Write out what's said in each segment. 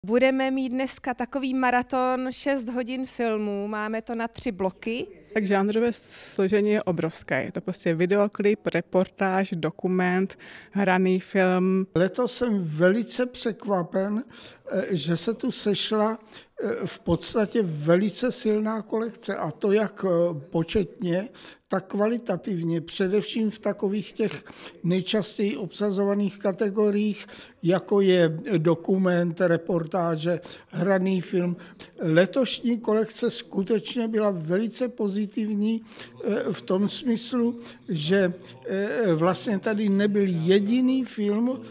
Budeme mít dneska takový maraton 6 hodin filmů, máme to na 3 bloky. Tak žánrové složení je obrovské. Je to prostě videoklip, reportáž, dokument, hraný film. Letos jsem velice překvapen, že se tu sešla v podstatě velice silná kolekce, a to jak početně, tak kvalitativně, především v takových těch nejčastěji obsazovaných kategoriích, jako je dokument, reportáže, hraný film. Letošní kolekce skutečně byla velice pozitivní v tom smyslu, že vlastně tady nebyl jediný film,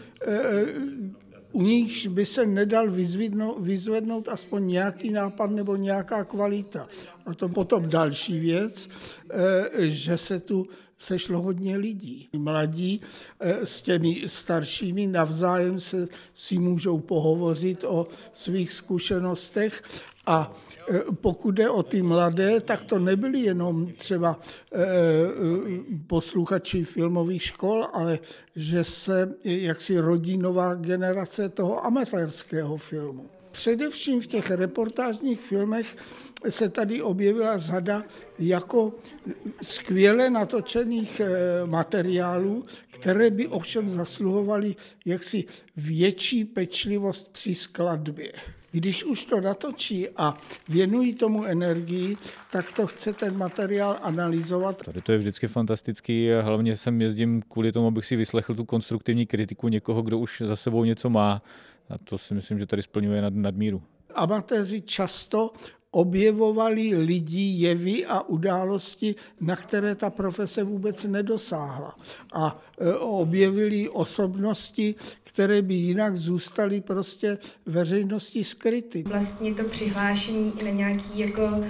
u nichž by se nedal vyzvednout aspoň nějaký nápad nebo nějaká kvalita. A to potom další věc, že se tu sešlo hodně lidí. Mladí s těmi staršími navzájem si můžou pohovořit o svých zkušenostech. A pokud jde o ty mladé, tak to nebyli jenom třeba posluchači filmových škol, ale že se jaksi rodí nová generace toho amatérského filmu. Především v těch reportážních filmech se tady objevila řada jako skvěle natočených materiálů, které by ovšem zasluhovaly jaksi větší pečlivost při skladbě. Když už to natočí a věnují tomu energii, tak to chce ten materiál analyzovat. Tady to je vždycky fantastický, hlavně sem jezdím kvůli tomu, abych si vyslechl tu konstruktivní kritiku někoho, kdo už za sebou něco má. A to si myslím, že tady splňuje nadmíru. Amatéři často objevovali lidi, jevy a události, na které ta profese vůbec nedosáhla. A objevili osobnosti, které by jinak zůstaly prostě veřejnosti skryty. Vlastně to přihlášení na nějaký jako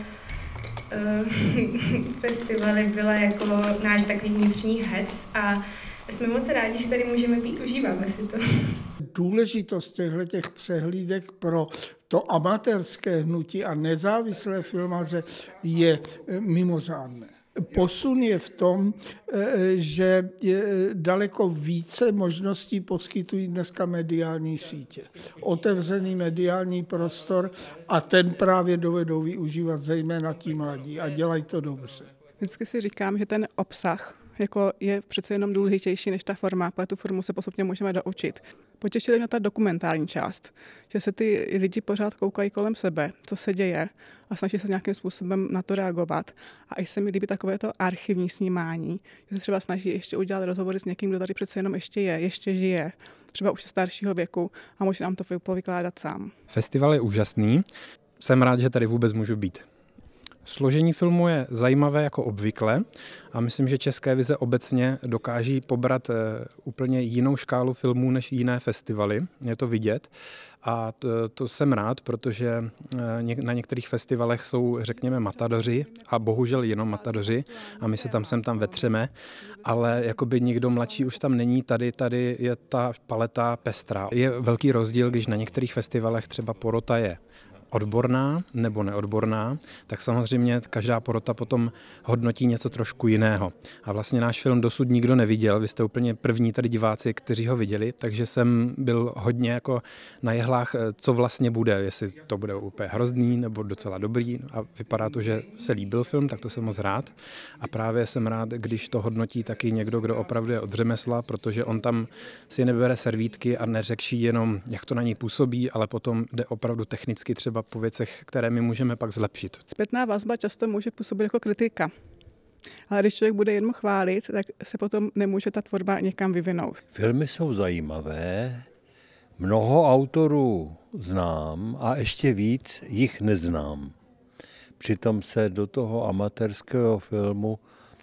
festivaly byla jako náš takový vnitřní hec a jsme moc rádi, že tady můžeme být, užíváme si to. Důležitost těchto přehlídek pro to amatérské hnutí a nezávislé filmaře je mimořádné. Posun je v tom, že daleko více možností poskytují dneska mediální sítě. Otevřený mediální prostor a ten právě dovedou využívat zejména ti mladí a dělají to dobře. Vždycky si říkám, že ten obsah je přece jenom důležitější než ta forma, protože tu formu se postupně můžeme doučit. Potěšili mě ta dokumentární část, že se ty lidi pořád koukají kolem sebe, co se děje a snaží se nějakým způsobem na to reagovat. A i se mi líbí takové to archivní snímání, že se třeba snaží ještě udělat rozhovory s někým, kdo tady přece jenom ještě žije, třeba už staršího věku a může nám to povykládat sám. Festival je úžasný, jsem rád, že tady vůbec můžu být. Složení filmu je zajímavé jako obvykle a myslím, že České vize obecně dokáží pobrat úplně jinou škálu filmů než jiné festivaly. Je to vidět a to jsem rád, protože na některých festivalech jsou, řekněme, matadoři a bohužel jenom matadoři a my se tam vetřeme, ale jakoby nikdo mladší už tam není, tady je ta paleta pestrá. Je velký rozdíl, když na některých festivalech třeba porota je odborná nebo neodborná, tak samozřejmě každá porota potom hodnotí něco trošku jiného. A vlastně náš film dosud nikdo neviděl, vy jste úplně první tady diváci, kteří ho viděli, takže jsem byl hodně jako na jehlách, co vlastně bude, jestli to bude úplně hrozný nebo docela dobrý a vypadá to, že se líbil film, tak to jsem moc rád. A právě jsem rád, když to hodnotí taky někdo, kdo opravdu je od řemesla, protože on tam si nebere servítky a neřekší jenom, jak to na něj působí, ale potom jde opravdu technicky třeba po věcech, které my můžeme pak zlepšit. Zpětná vazba často může působit jako kritika. Ale když člověk bude jenom chválit, tak se potom nemůže ta tvorba někam vyvinout. Filmy jsou zajímavé, mnoho autorů znám a ještě víc jich neznám. Přitom se do toho amatérského filmu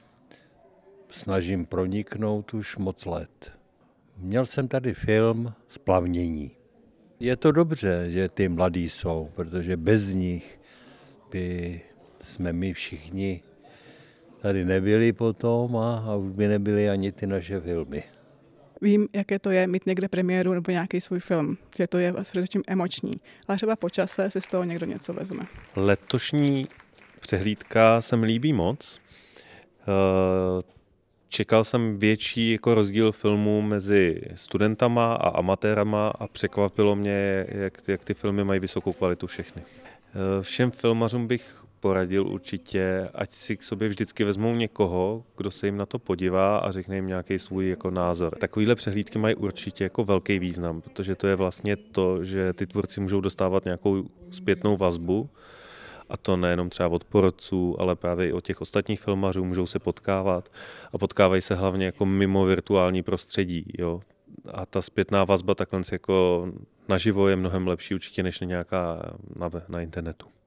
snažím proniknout už moc let. Měl jsem tady film Splavnění. Je to dobře, že ty mladí jsou, protože bez nich by jsme my všichni tady nebyli potom a už by nebyly ani ty naše filmy. Vím, jaké to je mít někde premiéru nebo nějaký svůj film, že to je především emoční, ale třeba po čase si z toho někdo něco vezme. Letošní přehlídka se mi líbí moc. Čekal jsem větší jako rozdíl filmů mezi studentama a amatérama a překvapilo mě, jak ty filmy mají vysokou kvalitu všechny. Všem filmařům bych poradil určitě, ať si k sobě vždycky vezmou někoho, kdo se jim na to podívá a řekne jim nějaký svůj jako názor. Takovýhle přehlídky mají určitě jako velký význam, protože to je vlastně to, že ty tvůrci můžou dostávat nějakou zpětnou vazbu, a to nejenom třeba od porodců, ale právě i od těch ostatních filmařů, můžou se potkávat a potkávají se hlavně jako mimo virtuální prostředí. Jo? A ta zpětná vazba takhle jako naživo je mnohem lepší určitě než nějaká na internetu.